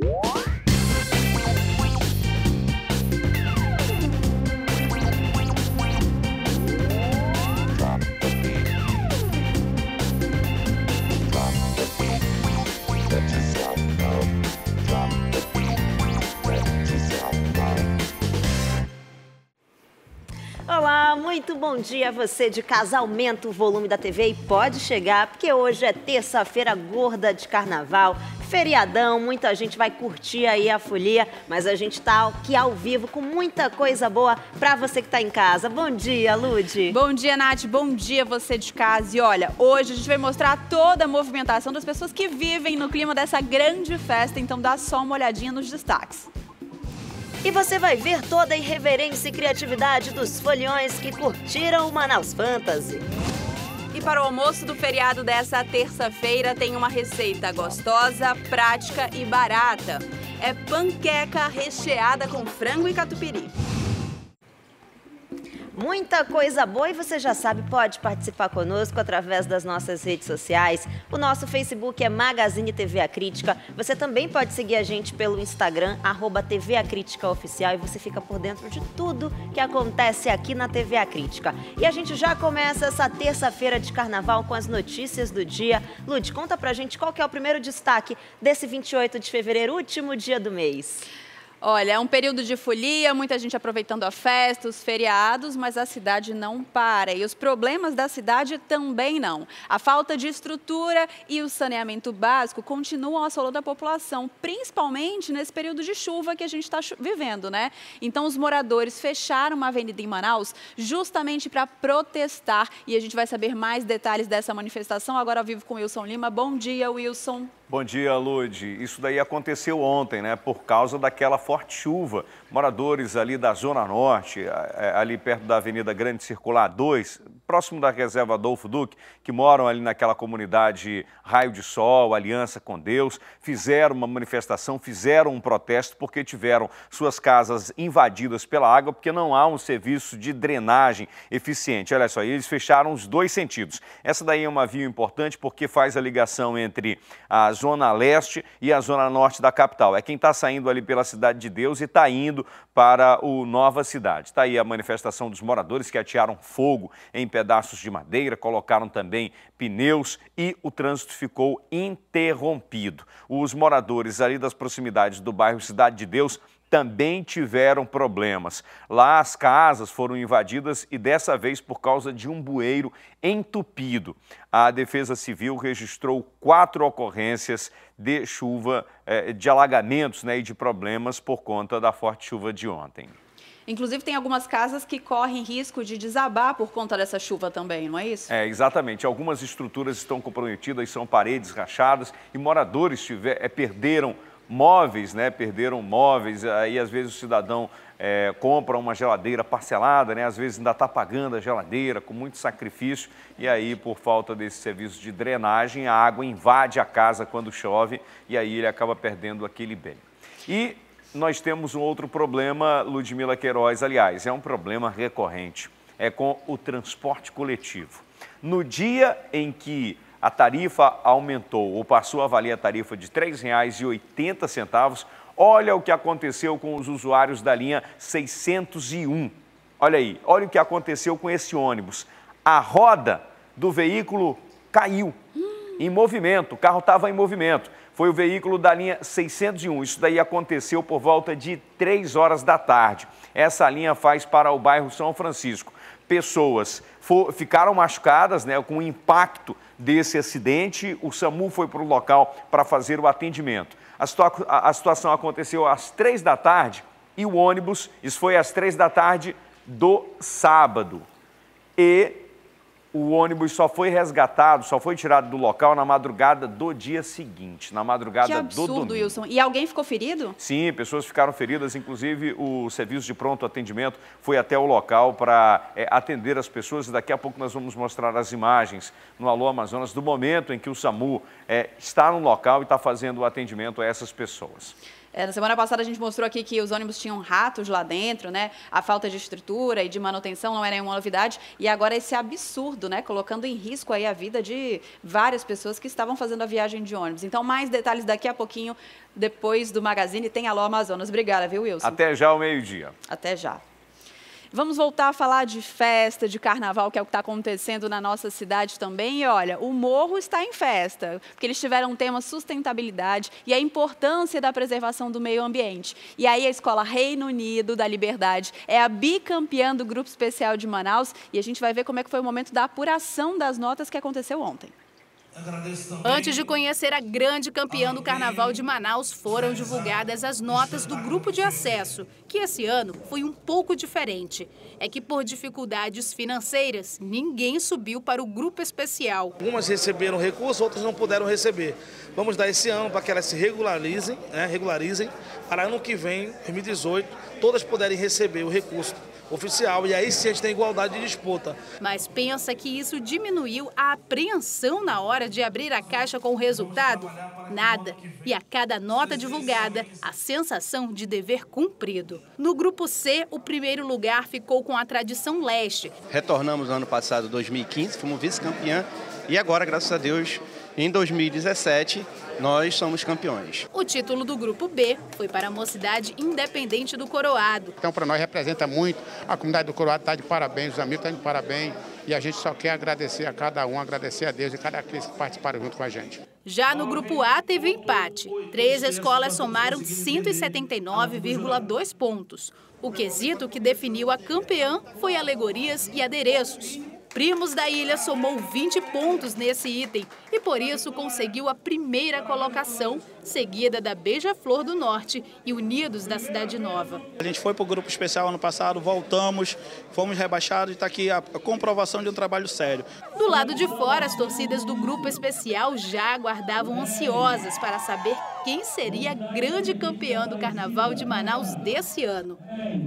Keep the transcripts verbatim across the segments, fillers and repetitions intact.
Olá, muito bom dia a você de casa. Aumenta o volume da T V e pode chegar, porque hoje é terça-feira gorda de carnaval, feriadão, muita gente vai curtir aí a folia, mas a gente tá aqui ao vivo com muita coisa boa pra você que tá em casa. Bom dia, Lude. Bom dia, Nath. Bom dia você de casa. E olha, hoje a gente vai mostrar toda a movimentação das pessoas que vivem no clima dessa grande festa, então dá só uma olhadinha nos destaques. E você vai ver toda a irreverência e criatividade dos foliões que curtiram o Manaus Fantasy. E para o almoço do feriado dessa terça-feira tem uma receita gostosa, prática e barata. É panqueca recheada com frango e catupiry. Muita coisa boa e você já sabe, pode participar conosco através das nossas redes sociais. O nosso Facebook é Magazine T V A Crítica. Você também pode seguir a gente pelo Instagram, arroba T V A Crítica Oficial, e você fica por dentro de tudo que acontece aqui na T V A Crítica. E a gente já começa essa terça-feira de carnaval com as notícias do dia. Lude, conta pra gente qual que é o primeiro destaque desse vinte e oito de fevereiro, último dia do mês. Olha, é um período de folia, muita gente aproveitando a festa, os feriados, mas a cidade não para. E os problemas da cidade também não. A falta de estrutura e o saneamento básico continuam assolando a população, principalmente nesse período de chuva que a gente está vivendo, né? Então, os moradores fecharam uma avenida em Manaus justamente para protestar. E a gente vai saber mais detalhes dessa manifestação agora ao vivo com o Wilson Lima. Bom dia, Wilson. Bom dia, Lude. Isso daí aconteceu ontem, né? Por causa daquela forte chuva. Moradores ali da Zona Norte, ali perto da Avenida Grande Circular dois, próximo da reserva Adolfo Duque, que moram ali naquela comunidade Raio de Sol, Aliança com Deus, fizeram uma manifestação, fizeram um protesto porque tiveram suas casas invadidas pela água, porque não há um serviço de drenagem eficiente. Olha só, eles fecharam os dois sentidos. Essa daí é uma via importante porque faz a ligação entre a Zona Leste e a Zona Norte da capital. É quem está saindo ali pela Cidade de Deus e está indo para o Nova Cidade. Está aí a manifestação dos moradores que atearam fogo em pedaços de madeira, colocaram também pneus e o trânsito ficou interrompido. Os moradores ali das proximidades do bairro Cidade de Deus também tiveram problemas. Lá as casas foram invadidas e dessa vez por causa de um bueiro entupido. A Defesa Civil registrou quatro ocorrências de chuva, de alagamentos, né, e de problemas por conta da forte chuva de ontem. Inclusive, tem algumas casas que correm risco de desabar por conta dessa chuva também, não é isso? É, exatamente. Algumas estruturas estão comprometidas, são paredes rachadas e moradores tiver, é, perderam móveis, né? Perderam móveis, aí às vezes o cidadão é, compra uma geladeira parcelada, né? Às vezes ainda está pagando a geladeira com muito sacrifício e aí por falta desse serviço de drenagem a água invade a casa quando chove e aí ele acaba perdendo aquele bem. E nós temos um outro problema, Ludmila Queiroz, aliás, é um problema recorrente, é com o transporte coletivo. No dia em que a tarifa aumentou ou passou a valer a tarifa de três reais e oitenta centavos. Olha o que aconteceu com os usuários da linha seiscentos e um. Olha aí, olha o que aconteceu com esse ônibus. A roda do veículo caiu em movimento, o carro estava em movimento. Foi o veículo da linha seiscentos e um. Isso daí aconteceu por volta de três horas da tarde. Essa linha faz para o bairro São Francisco. Pessoas for, ficaram machucadas, né, com o impacto desse acidente. O SAMU foi para o local para fazer o atendimento. A, situa a, a situação aconteceu às três da tarde e o ônibus, isso foi às três da tarde do sábado. E o ônibus só foi resgatado, só foi tirado do local na madrugada do dia seguinte, na madrugada que absurdo, do domingo. Wilson. E alguém ficou ferido? Sim, pessoas ficaram feridas, inclusive o serviço de pronto atendimento foi até o local para é, atender as pessoas. E daqui a pouco nós vamos mostrar as imagens no Alô Amazonas do momento em que o SAMU é, está no local e está fazendo o atendimento a essas pessoas. É, na semana passada a gente mostrou aqui que os ônibus tinham ratos lá dentro, né? A falta de estrutura e de manutenção não era nenhuma novidade. E agora esse absurdo Unido, né, colocando em risco aí a vida de várias pessoas que estavam fazendo a viagem de ônibus. Então, mais detalhes daqui a pouquinho, depois do Magazine, tem Alô Amazonas. Obrigada, viu, Wilson? Até já ao meio-dia. Até já. Vamos voltar a falar de festa, de carnaval, que é o que está acontecendo na nossa cidade também. E olha, o Morro está em festa, porque eles tiveram um tema sustentabilidade e a importância da preservação do meio ambiente. E aí a Escola Reino Unido da Liberdade é a bicampeã do Grupo Especial de Manaus e a gente vai ver como é que foi o momento da apuração das notas que aconteceu ontem. Antes de conhecer a grande campeã do Carnaval de Manaus, foram divulgadas as notas do grupo de acesso, que esse ano foi um pouco diferente. É que por dificuldades financeiras, ninguém subiu para o grupo especial. Algumas receberam recurso, outras não puderam receber. Vamos dar esse ano para que elas se regularizem, né, regularizem, para ano que vem, dois mil e dezoito, todas puderem receber o recurso oficial e aí sim a gente tem igualdade de disputa. Mas pensa que isso diminuiu a apreensão na hora de abrir a caixa com o resultado? Nada. E a cada nota divulgada, a sensação de dever cumprido. No grupo C, o primeiro lugar ficou com a tradição leste. Retornamos no ano passado, dois mil e quinze, fomos vice-campeã e agora, graças a Deus, em dois mil e dezessete, nós somos campeões. O título do grupo B foi para a Mocidade Independente do Coroado. Então, para nós, representa muito. A comunidade do Coroado está de parabéns, os amigos estão de parabéns. E a gente só quer agradecer a cada um, agradecer a Deus e cada aqueles que participaram junto com a gente. Já no grupo A, teve empate. Três escolas somaram cento e setenta e nove vírgula dois pontos. O quesito que definiu a campeã foi alegorias e adereços. Primos da Ilha somou vinte pontos nesse item e, por isso, conseguiu a primeira colocação, seguida da Beija-Flor do Norte e Unidos da Cidade Nova. A gente foi para o grupo especial ano passado, voltamos, fomos rebaixados e está aqui a comprovação de um trabalho sério. Do lado de fora, as torcidas do grupo especial já aguardavam ansiosas para saber quem seria a grande campeã do Carnaval de Manaus desse ano.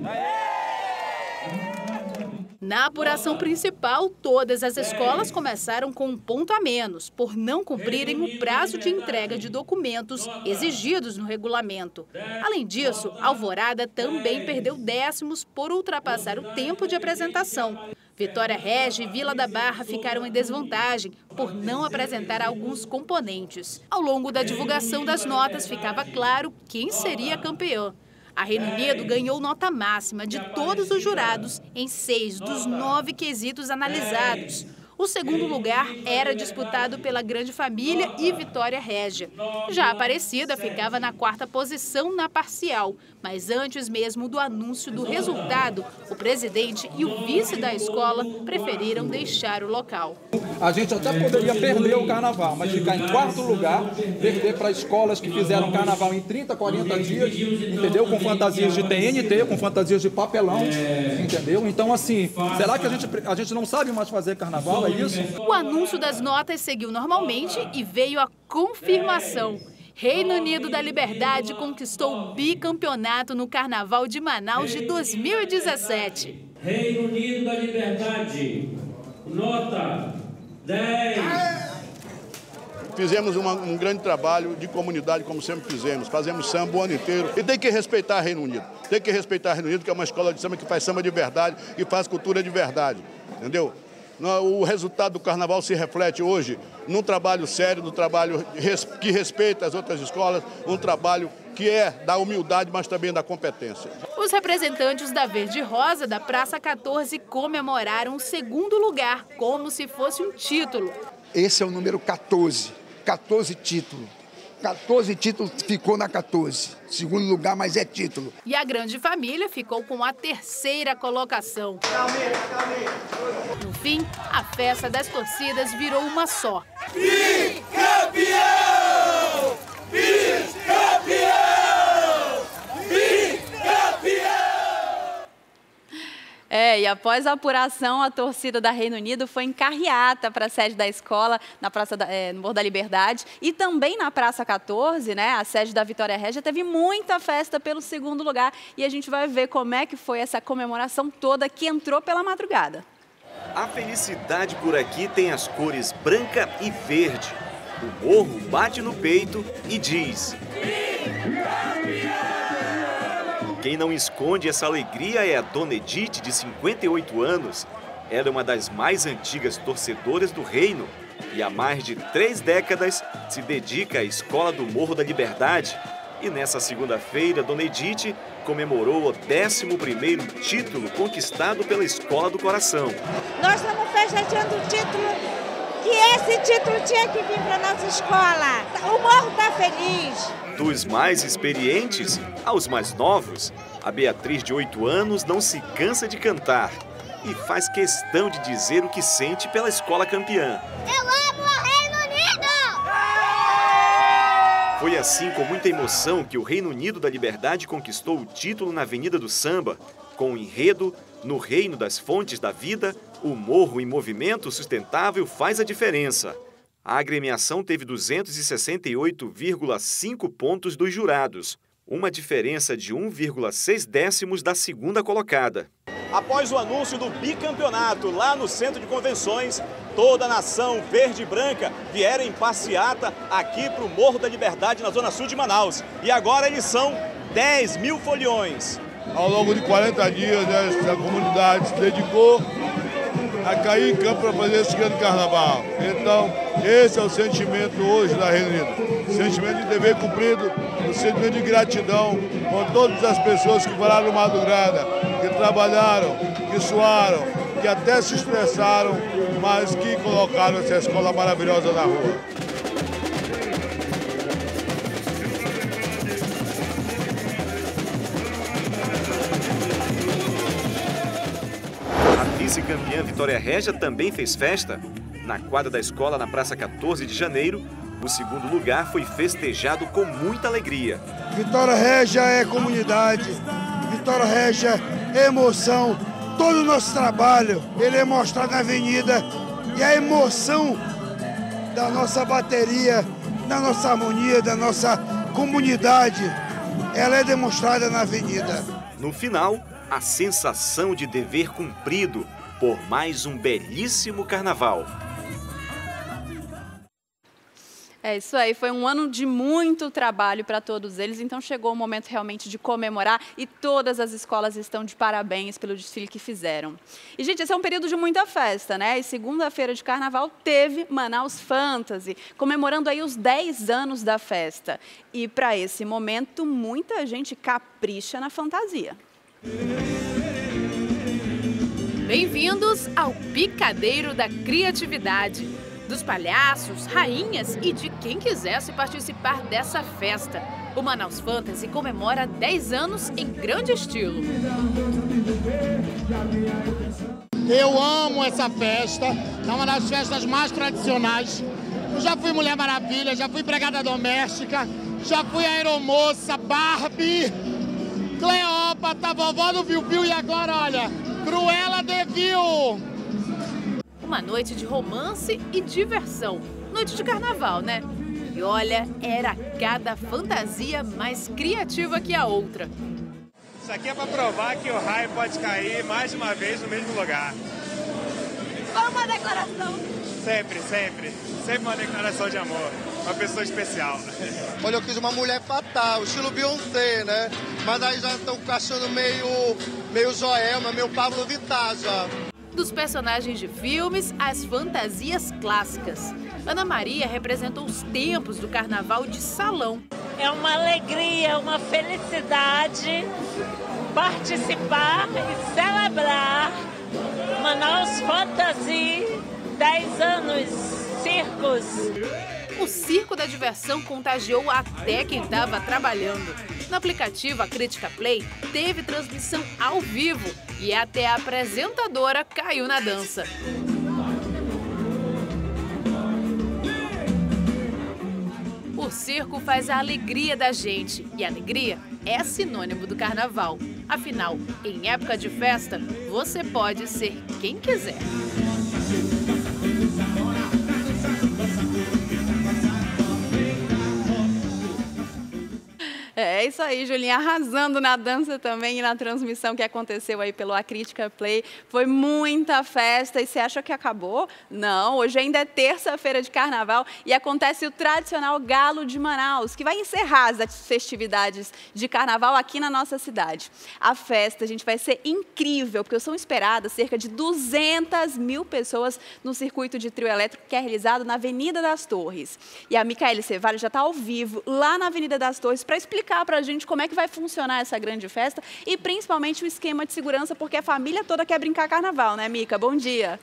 Na apuração principal, todas as escolas começaram com um ponto a menos, por não cumprirem o prazo de entrega de documentos exigidos no regulamento. Além disso, Alvorada também perdeu décimos por ultrapassar o tempo de apresentação. Vitória Regia e Vila da Barra ficaram em desvantagem por não apresentar alguns componentes. Ao longo da divulgação das notas, ficava claro quem seria campeã. A Reino Unido ganhou nota máxima de todos os jurados em seis dos nove quesitos analisados. O segundo lugar era disputado pela Grande Família e Vitória Regia. Já a Aparecida ficava na quarta posição na parcial, mas antes mesmo do anúncio do resultado, o presidente e o vice da escola preferiram deixar o local. A gente até poderia perder o carnaval, mas ficar em quarto lugar, perder para escolas que fizeram carnaval em trinta, quarenta dias, entendeu? Com fantasias de T N T, com fantasias de papelão, entendeu? Então, assim, será que a gente, a gente não sabe mais fazer carnaval? É isso? O anúncio das notas seguiu normalmente e veio a confirmação. Reino Unido da Liberdade conquistou o bicampeonato no Carnaval de Manaus de dois mil e dezessete. Reino Unido da Liberdade, nota dez. Fizemos uma, um grande trabalho de comunidade, como sempre fizemos. Fazemos samba o ano inteiro. E tem que respeitar Reino Unido. Tem que respeitar Reino Unido, que é uma escola de samba que faz samba de verdade e faz cultura de verdade. Entendeu? O resultado do carnaval se reflete hoje num trabalho sério, num trabalho que respeita as outras escolas, um trabalho que é da humildade, mas também da competência. Os representantes da Verde Rosa da Praça quatorze comemoraram o segundo lugar, como se fosse um título. Esse é o número quatorze, quatorze títulos. quatorze títulos, ficou na quatorze. Segundo lugar, mas é título. E a Grande Família ficou com a terceira colocação. No fim, a festa das torcidas virou uma só. Bicampeão! Bicampeão! Bicampeão! É, e após a apuração, a torcida da Reino Unido foi em carreata para a sede da escola, na praça da, é, no Morro da Liberdade, e também na Praça quatorze, né, a sede da Vitória Regia, teve muita festa pelo segundo lugar, e a gente vai ver como é que foi essa comemoração toda que entrou pela madrugada. A felicidade por aqui tem as cores branca e verde. O morro bate no peito e diz: quem não esconde essa alegria é a Dona Edith, de cinquenta e oito anos. Ela é uma das mais antigas torcedoras do reino e há mais de três décadas se dedica à Escola do Morro da Liberdade. E nessa segunda-feira, Dona Edith comemorou o décimo primeiro título conquistado pela Escola do Coração. Nós estamos festejando o título, que esse título tinha que vir para a nossa escola. O Morro está feliz. Dos mais experientes aos mais novos, a Beatriz, de oito anos, não se cansa de cantar e faz questão de dizer o que sente pela escola campeã. Eu amo o Reino Unido! Foi assim, com muita emoção, que o Reino Unido da Liberdade conquistou o título na Avenida do Samba, com o enredo "No Reino das Fontes da Vida, o Morro em Movimento Sustentável faz a diferença". A agremiação teve duzentos e sessenta e oito vírgula cinco pontos dos jurados, uma diferença de um vírgula seis décimos da segunda colocada. Após o anúncio do bicampeonato lá no Centro de Convenções, toda a nação verde e branca vieram em passeata aqui para o Morro da Liberdade, na zona sul de Manaus. E agora eles são dez mil foliões. Ao longo de quarenta dias, né, essa comunidade se dedicou a cair em campo para fazer esse grande carnaval. Então, esse é o sentimento hoje da Reino Unido. Sentimento de dever cumprido, o sentimento de gratidão com todas as pessoas que foram madrugada, que trabalharam, que suaram, que até se estressaram, mas que colocaram essa escola maravilhosa na rua. A vice-campeã Vitória Régia também fez festa. Na quadra da escola, na Praça quatorze de janeiro, o segundo lugar foi festejado com muita alegria. Vitória Régia é comunidade, Vitória Régia é emoção. Todo o nosso trabalho, ele é mostrado na avenida e a emoção da nossa bateria, da nossa harmonia, da nossa comunidade, ela é demonstrada na avenida. No final, a sensação de dever cumprido por mais um belíssimo carnaval. É isso aí, foi um ano de muito trabalho para todos eles, então chegou o momento realmente de comemorar e todas as escolas estão de parabéns pelo desfile que fizeram. E, gente, esse é um período de muita festa, né? E segunda-feira de carnaval teve Manaus Fantasy, comemorando aí os dez anos da festa. E para esse momento, muita gente capricha na fantasia. Bem-vindos ao Picadeiro da Criatividade. Dos palhaços, rainhas e de quem quisesse participar dessa festa. O Manaus Fantasy comemora dez anos em grande estilo. Eu amo essa festa, é uma das festas mais tradicionais. Eu já fui Mulher Maravilha, já fui empregada doméstica, já fui aeromoça, Barbie, Cleópatra, vovó do Viu Viu e agora, olha, Cruella de Vil. Uma noite de romance e diversão. Noite de carnaval, né? E olha, era cada fantasia mais criativa que a outra. Isso aqui é para provar que o raio pode cair mais de uma vez no mesmo lugar. Foi uma declaração. Sempre, sempre. Sempre uma declaração de amor. Uma pessoa especial. Olha, eu quis uma mulher fatal, estilo Beyoncé, né? Mas aí já estão achando meio, meio Joelma, meio Pablo Vittar já. Dos personagens de filmes às fantasias clássicas. Ana Maria representou os tempos do carnaval de salão. É uma alegria, uma felicidade participar e celebrar Manaus Fantasy, dez anos, circos. O circo da diversão contagiou até quem estava trabalhando. No aplicativo A Crítica Play, teve transmissão ao vivo e até a apresentadora caiu na dança. O circo faz a alegria da gente e alegria é sinônimo do carnaval. Afinal, em época de festa, você pode ser quem quiser. É, É isso aí, Julinha, arrasando na dança também e na transmissão que aconteceu aí pelo Acrítica Play. Foi muita festa e você acha que acabou? Não, hoje ainda é terça-feira de carnaval e acontece o tradicional Galo de Manaus, que vai encerrar as festividades de carnaval aqui na nossa cidade. A festa, gente, vai ser incrível, porque são esperadas cerca de duzentas mil pessoas no circuito de trio elétrico que é realizado na Avenida das Torres. E a Micaele Cevalho já está ao vivo lá na Avenida das Torres para explicar para a gente como é que vai funcionar essa grande festa e principalmente o esquema de segurança, porque a família toda quer brincar carnaval, né, Mica? Bom dia.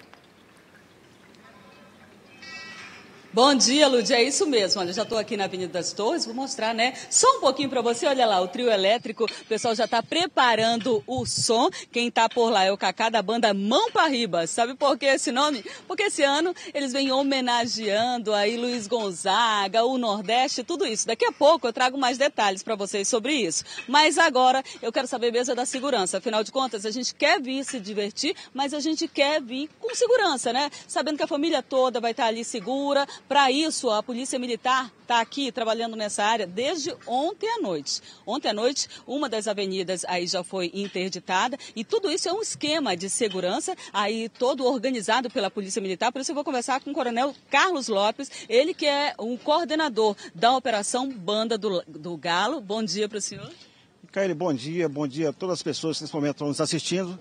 Bom dia, Lud, é isso mesmo. Olha, já estou aqui na Avenida das Torres, vou mostrar, né, só um pouquinho para você. Olha lá, o trio elétrico, o pessoal já está preparando o som. Quem está por lá é o Cacá da banda Mão para Riba. Sabe por que esse nome? Porque esse ano eles vêm homenageando aí Luiz Gonzaga, o Nordeste, tudo isso. Daqui a pouco eu trago mais detalhes para vocês sobre isso. Mas agora eu quero saber mesmo da segurança. Afinal de contas, a gente quer vir se divertir, mas a gente quer vir com segurança, né? Sabendo que a família toda vai estar ali segura. Para isso, a Polícia Militar está aqui trabalhando nessa área desde ontem à noite. Ontem à noite, uma das avenidas aí já foi interditada e tudo isso é um esquema de segurança aí todo organizado pela Polícia Militar. Por isso eu vou conversar com o Coronel Carlos Lopes, ele que é o coordenador da Operação Banda do, do Galo. Bom dia para o senhor. Micaele, bom dia, bom dia a todas as pessoas que nesse momento estão nos assistindo.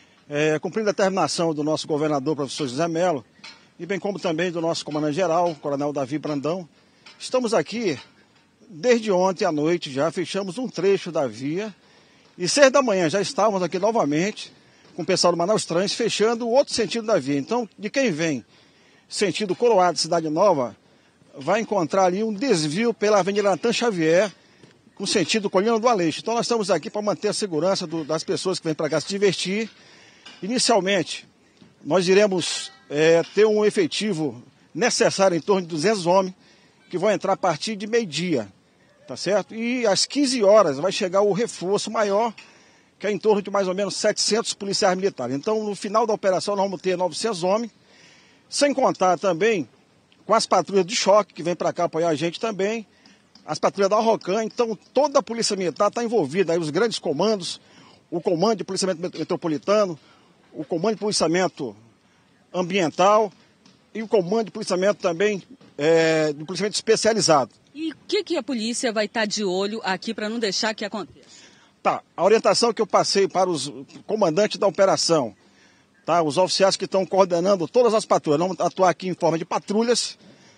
É, cumprindo a determinação do nosso governador, professor José Mello, e bem como também do nosso comandante-geral, Coronel Davi Brandão. Estamos aqui desde ontem à noite já, fechamos um trecho da via e seis da manhã já estávamos aqui novamente com o pessoal do Manaus Trans fechando o outro sentido da via. Então, de quem vem sentido Coroado, Cidade Nova, vai encontrar ali um desvio pela Avenida Natan Xavier, com sentido Colina do Aleixo. Então, nós estamos aqui para manter a segurança do, das pessoas que vêm para cá se divertir. Inicialmente, nós iremos é, ter um efetivo necessário em torno de duzentos homens que vão entrar a partir de meio-dia, tá certo? E às quinze horas vai chegar o reforço maior, que é em torno de mais ou menos setecentos policiais militares. Então, no final da operação, nós vamos ter novecentos homens, sem contar também com as patrulhas de choque que vêm para cá apoiar a gente também, as patrulhas da Arrocan. Então, toda a Polícia Militar está envolvida, aí os grandes comandos, o Comando de Policiamento Metropolitano, o Comando de Policiamento Ambiental e o Comando de Policiamento também, é, de policiamento especializado. E o que, que a polícia vai estar de olho aqui para não deixar que aconteça? Tá, a orientação que eu passei para os comandantes da operação, tá, os oficiais que estão coordenando todas as patrulhas, vamos atuar aqui em forma de patrulhas,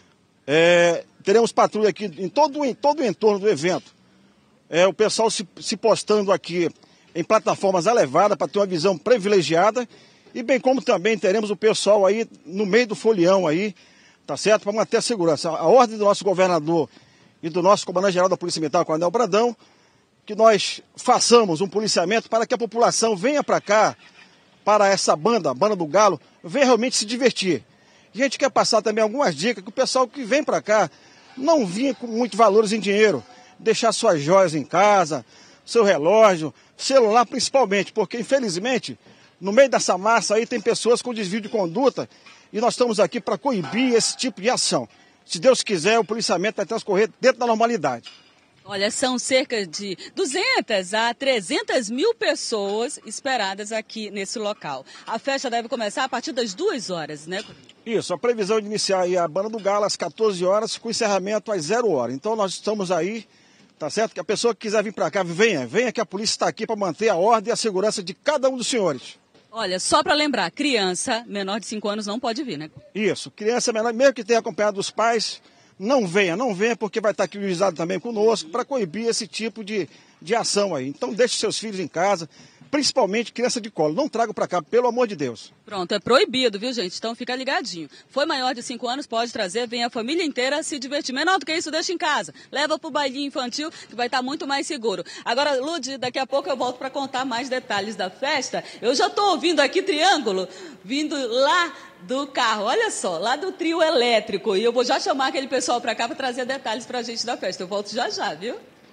é, teremos patrulha aqui em todo, em todo o entorno do evento. É, o pessoal se, se postando aqui em plataformas elevadas para ter uma visão privilegiada e bem como também teremos o pessoal aí no meio do folião aí, tá certo? Para manter a segurança. A ordem do nosso governador e do nosso comandante-geral da Polícia Militar, Coronel Brandão, que nós façamos um policiamento para que a população venha para cá, para essa banda, a Banda do Galo, venha realmente se divertir. E a gente quer passar também algumas dicas que o pessoal que vem para cá não vinha com muitos valores em dinheiro, deixar suas joias em casa, seu relógio, celular principalmente, porque infelizmente no meio dessa massa aí tem pessoas com desvio de conduta e nós estamos aqui para coibir esse tipo de ação. Se Deus quiser, o policiamento vai transcorrer dentro da normalidade. Olha, são cerca de duzentas a trezentas mil pessoas esperadas aqui nesse local. A festa deve começar a partir das duas horas, né? Isso, a previsão de iniciar aí a Banda do Galo às quatorze horas, com encerramento às zero horas. Então nós estamos aí, tá certo? Que a pessoa que quiser vir para cá, venha, venha que a polícia está aqui para manter a ordem e a segurança de cada um dos senhores. Olha, só para lembrar, criança menor de cinco anos não pode vir, né? Isso, criança menor, mesmo que tenha acompanhado os pais, não venha, não venha, porque vai estar aqui o juizado também conosco para coibir esse tipo de, de ação aí. Então deixe seus filhos em casa, principalmente criança de colo. Não traga para cá, pelo amor de Deus. Pronto, é proibido, viu, gente? Então fica ligadinho. Foi maior de cinco anos, pode trazer, vem a família inteira se divertir. Menor do que isso, deixa em casa. Leva pro bailinho infantil, que vai estar muito mais seguro. Agora, Lud, daqui a pouco eu volto para contar mais detalhes da festa. Eu já estou ouvindo aqui Triângulo, vindo lá do carro, olha só, lá do trio elétrico. E eu vou já chamar aquele pessoal para cá para trazer detalhes para a gente da festa. Eu volto já já, viu?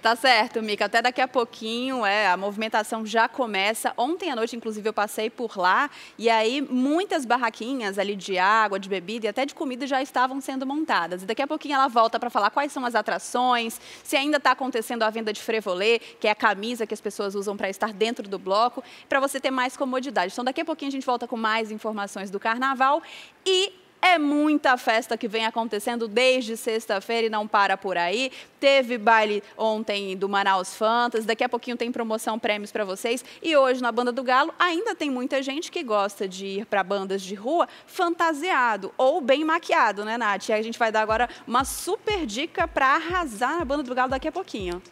Tá certo, Mica. Até daqui a pouquinho, é, a movimentação já começa. Ontem à noite, inclusive, eu passei por lá e aí muitas barraquinhas ali de água, de bebida e até de comida já estavam sendo montadas. E daqui a pouquinho ela volta para falar quais são as atrações, se ainda está acontecendo a venda de frevolê, que é a camisa que as pessoas usam para estar dentro do bloco, para você ter mais comodidade. Então, daqui a pouquinho a gente volta com mais informações do carnaval e é muita festa que vem acontecendo desde sexta-feira e não para por aí. Teve baile ontem do Manaus Fantasy, daqui a pouquinho tem promoção, prêmios para vocês. E hoje na Banda do Galo ainda tem muita gente que gosta de ir para bandas de rua fantasiado ou bem maquiado, né, Nath? E a gente vai dar agora uma super dica para arrasar na Banda do Galo daqui a pouquinho.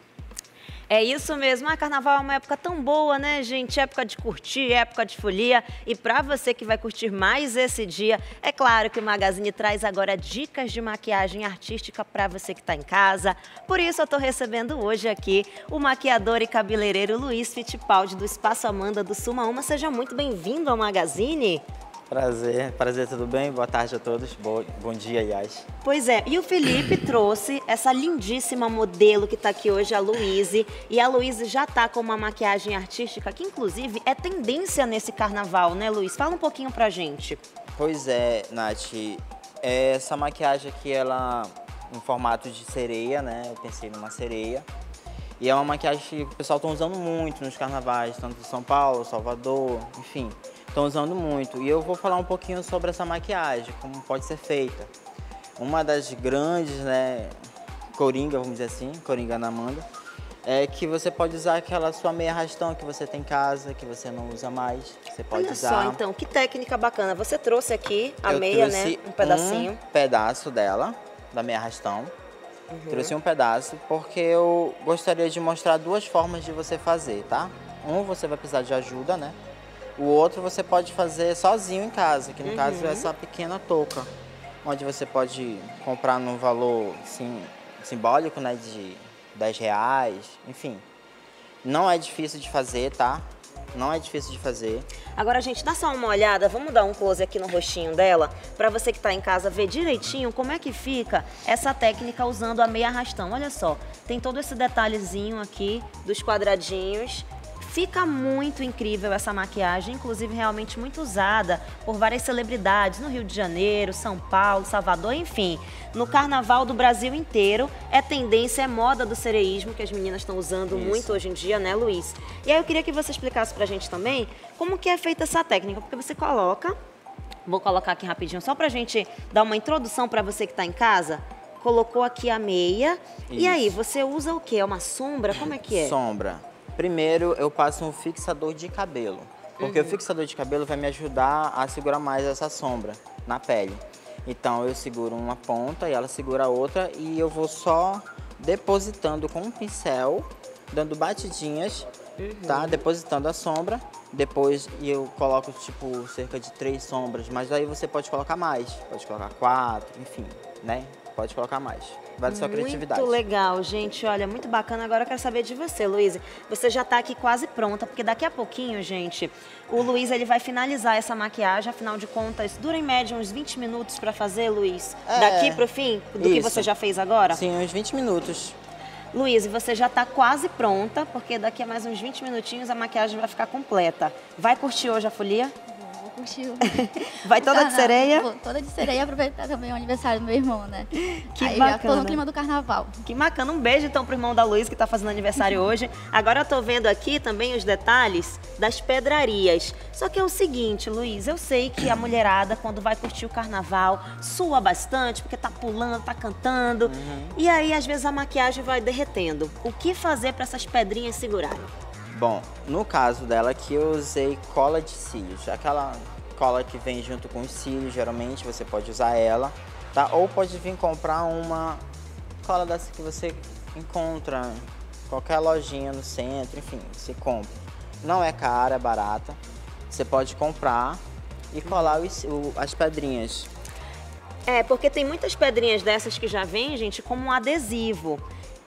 É isso mesmo, a carnaval é uma época tão boa, né, gente? Época de curtir, época de folia. E para você que vai curtir mais esse dia, é claro que o Magazine traz agora dicas de maquiagem artística para você que está em casa. Por isso eu estou recebendo hoje aqui o maquiador e cabeleireiro Luiz Fittipaldi, do Espaço Amanda do Suma Uma. Seja muito bem-vindo ao Magazine. Prazer, prazer, tudo bem? Boa tarde a todos, Bo bom dia, aliás. Pois é, e o Felipe trouxe essa lindíssima modelo que está aqui hoje, a Luíse. E a Luíse já está com uma maquiagem artística que, inclusive, é tendência nesse carnaval, né, Luiz? Fala um pouquinho pra gente. Pois é, Nath, essa maquiagem aqui, ela em formato de sereia, né? Eu pensei numa sereia. E é uma maquiagem que o pessoal está usando muito nos carnavais, tanto em São Paulo, Salvador, enfim. Estão usando muito. E eu vou falar um pouquinho sobre essa maquiagem, como pode ser feita. Uma das grandes, né, coringa, vamos dizer assim, coringa na Amanda, é que você pode usar aquela sua meia arrastão que você tem em casa, que você não usa mais. Você pode Olha usar. só, então, que técnica bacana. Você trouxe aqui a eu meia, né, um pedacinho. Um pedaço dela, da meia arrastão. Uhum. Trouxe um pedaço porque eu gostaria de mostrar duas formas de você fazer, tá? Um, você vai precisar de ajuda, né? O outro você pode fazer sozinho em casa, que no uhum. caso é essa pequena touca, onde você pode comprar num valor sim, simbólico, né, de dez reais, enfim. Não é difícil de fazer, tá? Não é difícil de fazer. Agora, gente, dá só uma olhada, vamos dar um close aqui no rostinho dela, para você que está em casa ver direitinho como é que fica essa técnica usando a meia arrastão. Olha só, tem todo esse detalhezinho aqui dos quadradinhos. Fica muito incrível essa maquiagem, inclusive realmente muito usada por várias celebridades no Rio de Janeiro, São Paulo, Salvador, enfim. No carnaval do Brasil inteiro, é tendência, é moda do sereísmo que as meninas estão usando Isso. muito hoje em dia, né, Luiz? E aí eu queria que você explicasse pra gente também como que é feita essa técnica, porque você coloca, vou colocar aqui rapidinho só pra gente dar uma introdução pra você que tá em casa. Colocou aqui a meia, Isso. e aí você usa o quê? É uma sombra? Como é que é? Sombra. Primeiro, eu passo um fixador de cabelo, porque uhum. o fixador de cabelo vai me ajudar a segurar mais essa sombra na pele. Então, eu seguro uma ponta e ela segura a outra e eu vou só depositando com um pincel, dando batidinhas, uhum. tá? Depositando a sombra. Depois eu coloco, tipo, cerca de três sombras, mas aí você pode colocar mais, pode colocar quatro, enfim, né? Pode colocar mais. Vai da sua criatividade. Muito legal, gente. Olha, muito bacana. Agora eu quero saber de você, Luiz. Você já está aqui quase pronta, porque daqui a pouquinho, gente, o Luiz ele vai finalizar essa maquiagem. Afinal de contas, dura em média uns vinte minutos para fazer, Luiz? É, daqui para o fim, do isso. que você já fez agora? Sim, uns vinte minutos. Luiz, você já está quase pronta, porque daqui a mais uns vinte minutinhos a maquiagem vai ficar completa. Vai curtir hoje a folia? Curtiu. Vai toda de sereia? Vou toda de sereia e aproveitar também o aniversário do meu irmão, né? Que Aí bacana. Já tô no clima do carnaval. Que bacana. Um beijo então pro irmão da Luiz que tá fazendo aniversário hoje. Agora eu tô vendo aqui também os detalhes das pedrarias. Só que é o seguinte, Luiz, eu sei que a mulherada quando vai curtir o carnaval sua bastante, porque tá pulando, tá cantando. Uhum. E aí às vezes a maquiagem vai derretendo. O que fazer para essas pedrinhas segurarem? Bom, no caso dela aqui eu usei cola de cílios, aquela cola que vem junto com os cílios, geralmente você pode usar ela, tá? Ou pode vir comprar uma cola dessa que você encontra em qualquer lojinha no centro, enfim, você compra. Não é cara, é barata, você pode comprar e colar os, o, as pedrinhas. É, porque tem muitas pedrinhas dessas que já vêm, gente, como um adesivo.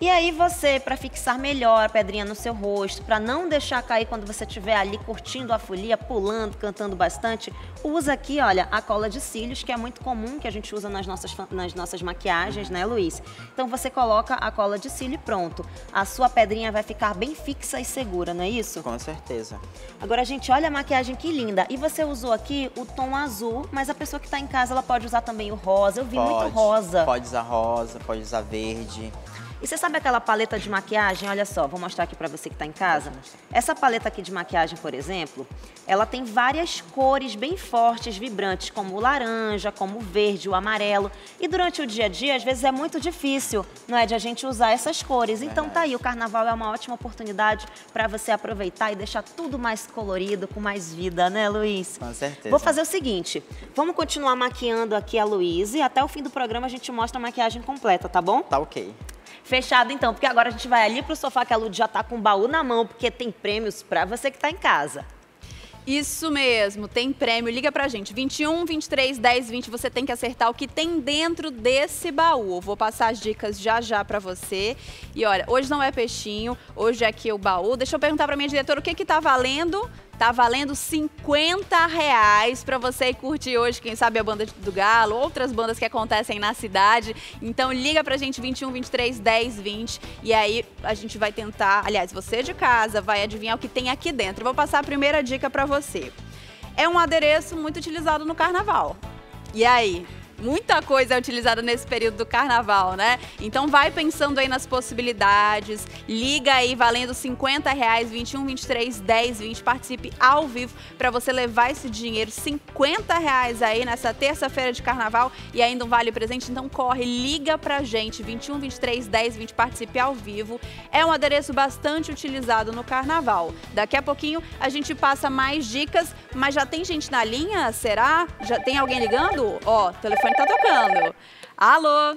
E aí você, para fixar melhor a pedrinha no seu rosto, para não deixar cair quando você estiver ali curtindo a folia, pulando, cantando bastante, usa aqui, olha, a cola de cílios, que é muito comum, que a gente usa nas nossas, nas nossas maquiagens, né, Luiz? Então você coloca a cola de cílio e pronto. A sua pedrinha vai ficar bem fixa e segura, não é isso? Com certeza. Agora, gente, olha a maquiagem que linda. E você usou aqui o tom azul, mas a pessoa que está em casa, ela pode usar também o rosa. Eu vi Pode, muito rosa. Pode usar rosa, pode usar verde. E você sabe aquela paleta de maquiagem? Olha só, vou mostrar aqui pra você que tá em casa. Essa paleta aqui de maquiagem, por exemplo, ela tem várias cores bem fortes, vibrantes, como o laranja, como o verde, o amarelo. E durante o dia a dia, às vezes é muito difícil, não é, de a gente usar essas cores. Então tá aí, o carnaval é uma ótima oportunidade pra você aproveitar e deixar tudo mais colorido, com mais vida, né, Luiz? Com certeza. Vou fazer o seguinte, vamos continuar maquiando aqui a Luiz e até o fim do programa a gente mostra a maquiagem completa, tá bom? Tá ok. Fechado então, porque agora a gente vai ali pro sofá que a Lud já tá com o baú na mão, porque tem prêmios pra você que tá em casa. Isso mesmo, tem prêmio. Liga pra gente, vinte e um, vinte e três, dez, vinte, você tem que acertar o que tem dentro desse baú. Eu vou passar as dicas já já pra você. E olha, hoje não é peixinho, hoje é aqui o baú. Deixa eu perguntar pra minha diretora o que que tá valendo. Tá valendo cinquenta reais para você ir curtir hoje, quem sabe a Banda do Galo, outras bandas que acontecem na cidade. Então liga pra gente, vinte e um, vinte e três, dez, vinte, e aí a gente vai tentar, aliás, você de casa vai adivinhar o que tem aqui dentro. Eu vou passar a primeira dica para você. É um adereço muito utilizado no carnaval. E aí? Muita coisa é utilizada nesse período do carnaval, né? Então vai pensando aí nas possibilidades, liga aí valendo cinquenta reais, vinte e um, vinte e três, dez, vinte, participe ao vivo para você levar esse dinheiro, cinquenta reais aí nessa terça-feira de carnaval e ainda um vale presente, então corre, liga pra gente, vinte e um, vinte e três, dez, vinte, participe ao vivo. É um adereço bastante utilizado no carnaval. Daqui a pouquinho a gente passa mais dicas, mas já tem gente na linha? Será? Já tem alguém ligando? Ó, o telefone tá tocando. Alô?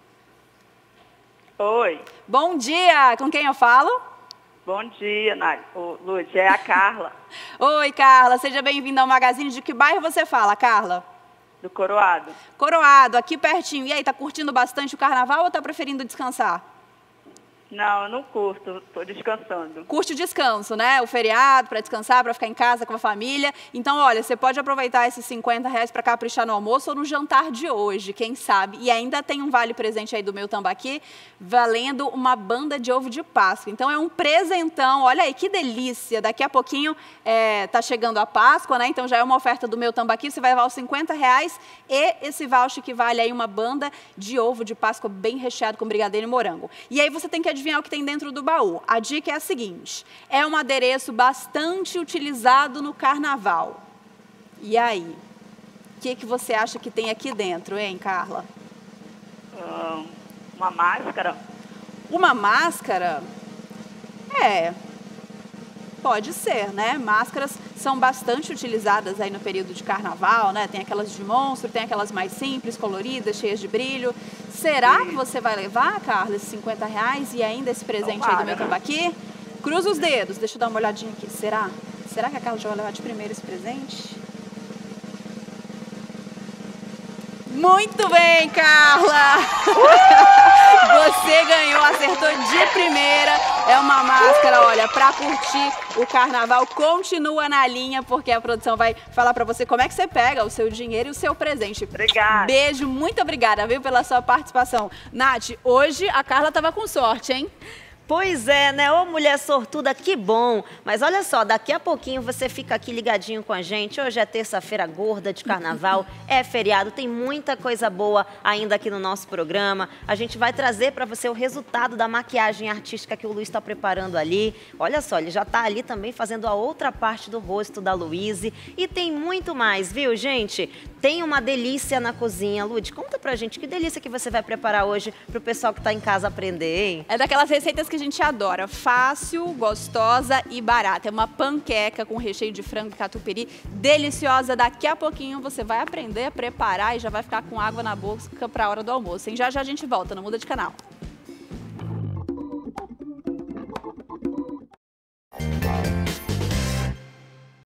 Oi. Bom dia, com quem eu falo? Bom dia, Nádia. Ô, Lud, é a Carla. Oi, Carla, seja bem-vinda ao Magazine. De que bairro você fala, Carla? Do Coroado. Coroado, aqui pertinho. E aí, tá curtindo bastante o carnaval ou tá preferindo descansar? Não, eu não curto, tô descansando. Curte o descanso, né? O feriado, para descansar, para ficar em casa com a família. Então, olha, você pode aproveitar esses cinquenta reais para caprichar no almoço ou no jantar de hoje, quem sabe. E ainda tem um vale presente aí do Meu Tambaqui, valendo uma banda de ovo de Páscoa. Então, é um presentão. Olha aí, que delícia. Daqui a pouquinho é, tá chegando a Páscoa, né? Então, já é uma oferta do Meu Tambaqui. Você vai levar os cinquenta reais e esse voucher que vale aí uma banda de ovo de Páscoa bem recheado com brigadeiro e morango. E aí, você tem que adivinhar o que tem dentro do baú. A dica é a seguinte, é um adereço bastante utilizado no carnaval. E aí? O que, que você acha que tem aqui dentro, hein, Carla? Uh, uma máscara. Uma máscara? É, pode ser, né? Máscaras são bastante utilizadas aí no período de carnaval, né? Tem aquelas de monstro, tem aquelas mais simples, coloridas, cheias de brilho. Será que você vai levar, Carla, esses cinquenta reais e ainda esse presente aí do Meu Tambaqui? Cruza os dedos, deixa eu dar uma olhadinha aqui. Será? Será que a Carla já vai levar de primeiro esse presente? Muito bem, Carla! Você ganhou, acertou de primeira. É uma máscara, olha, pra curtir o carnaval. Continua na linha, porque a produção vai falar pra você como é que você pega o seu dinheiro e o seu presente. Obrigada. Beijo, muito obrigada, viu, pela sua participação. Nath, hoje a Carla tava com sorte, hein? Pois é, né? Ô, mulher sortuda, que bom. Mas olha só, daqui a pouquinho você fica aqui ligadinho com a gente. Hoje é terça-feira gorda de carnaval, é feriado, tem muita coisa boa ainda aqui no nosso programa. A gente vai trazer para você o resultado da maquiagem artística que o Luiz está preparando ali. Olha só, ele já está ali também fazendo a outra parte do rosto da Luíse. E tem muito mais, viu, gente? Tem uma delícia na cozinha. Lud, conta pra gente que delícia que você vai preparar hoje pro pessoal que tá em casa aprender, hein? É daquelas receitas que a gente adora. Fácil, gostosa e barata. É uma panqueca com recheio de frango e catupiry deliciosa. Daqui a pouquinho você vai aprender a preparar e já vai ficar com água na boca pra hora do almoço, hein? Já já a gente volta, não muda de canal.